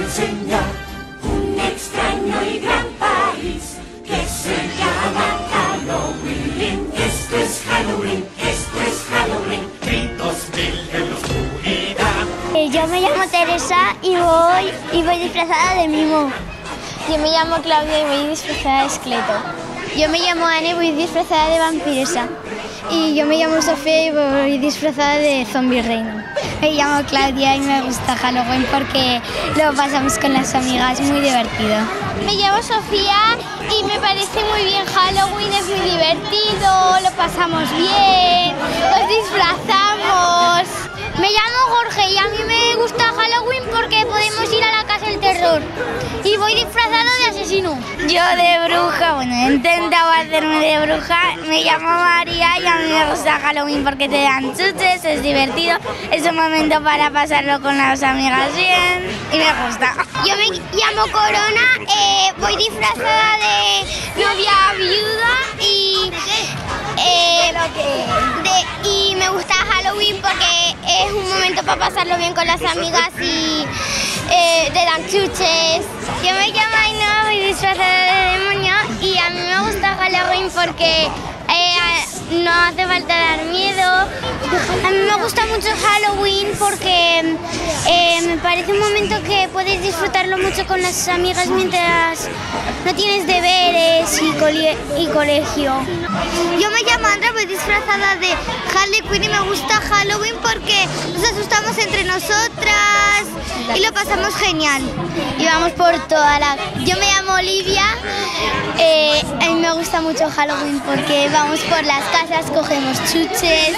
enseñar un extraño y gran país que se llama Halloween. Esto es Halloween, esto es Halloween, gritos mil en la oscuridad. Yo me llamo Teresa y voy disfrazada de mimo. Yo me llamo Claudia y voy disfrazada de esqueleto. Yo me llamo Ana y voy disfrazada de vampiresa. Y yo me llamo Sofía y voy disfrazada de zombie reino. Me llamo Claudia y me gusta Halloween porque lo pasamos con las amigas, muy divertido. Me llamo Sofía y me parece muy bien Halloween, es muy divertido, lo pasamos bien, nos disfrazamos. Me llamo Jorge y a mí me gusta Halloween porque podemos ir a la casa del terror. Y voy disfrazado de asesino. Yo de bruja, bueno, he intentado hacerme de bruja. Me llamo María y a mí me gusta Halloween porque te dan chuches, es divertido. Es un momento para pasarlo con las amigas bien y me gusta. Yo me llamo Corona, voy disfrazada de novia viuda y me gusta Halloween porque es un momento para pasarlo bien con las amigas y te dan chuches. Yo me llamo Ainhoa, voy disfrazada de demonio y a mí me gusta Halloween porque no hace falta dar miedo. A mí me gusta mucho Halloween porque me parece un momento que puedes disfrutarlo mucho con las amigas mientras no tienes deberes y colegio. Yo me llamo Andra, voy disfrazada de Harley Quinn y me gusta Halloween porque nos asustamos entre nosotras y lo pasamos genial. Y vamos por toda la... Yo me llamo Olivia, a mí me gusta mucho Halloween porque vamos por las casas, cogemos chuches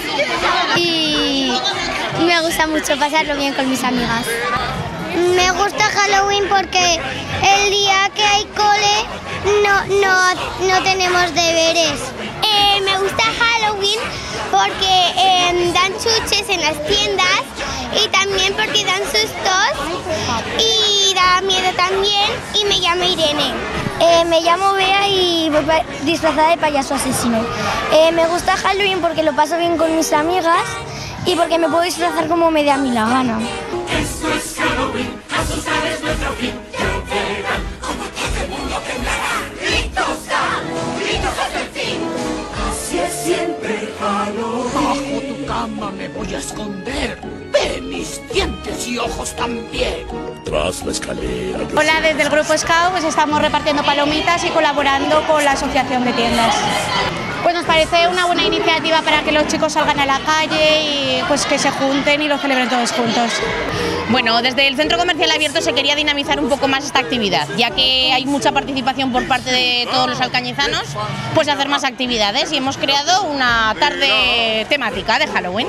y me gusta mucho pasarlo bien con mis amigas. Me gusta Halloween porque el día que hay cole no tenemos deberes. Me gusta Halloween porque dan chuches en las tiendas y también porque dan sustos y da miedo también y me llamo Irene. Me llamo Bea y voy disfrazada de payaso asesino. Me gusta Halloween porque lo paso bien con mis amigas y porque me puedo disfrazar como me dé a mí la gana. Esto es Halloween, asustar es nuestro fin. Ya verán como todo el mundo temblará. Gritos dan, gritos hasta el fin. Así es siempre Halloween. Bajo tu cama me voy a esconder. Ve mis dientes y ojos también. Tras la escalera. Hola, desde el Grupo Scout pues estamos repartiendo palomitas y colaborando con la Asociación de Tiendas. Pues nos parece una buena iniciativa para que los chicos salgan a la calle y pues que se junten y lo celebren todos juntos. Bueno, desde el Centro Comercial Abierto se quería dinamizar un poco más esta actividad, ya que hay mucha participación por parte de todos los alcañizanos, pues hacer más actividades y hemos creado una tarde temática de Halloween.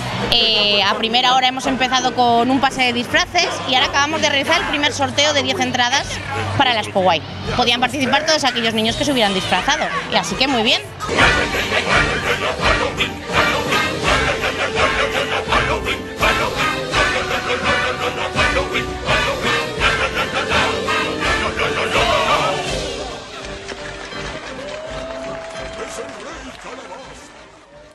A primera hora hemos empezado con un pase de disfraces y ahora acabamos de realizar el primer sorteo de 10 entradas para la Expo Guay. Podían participar todos aquellos niños que se hubieran disfrazado, y así que muy bien. Halloween,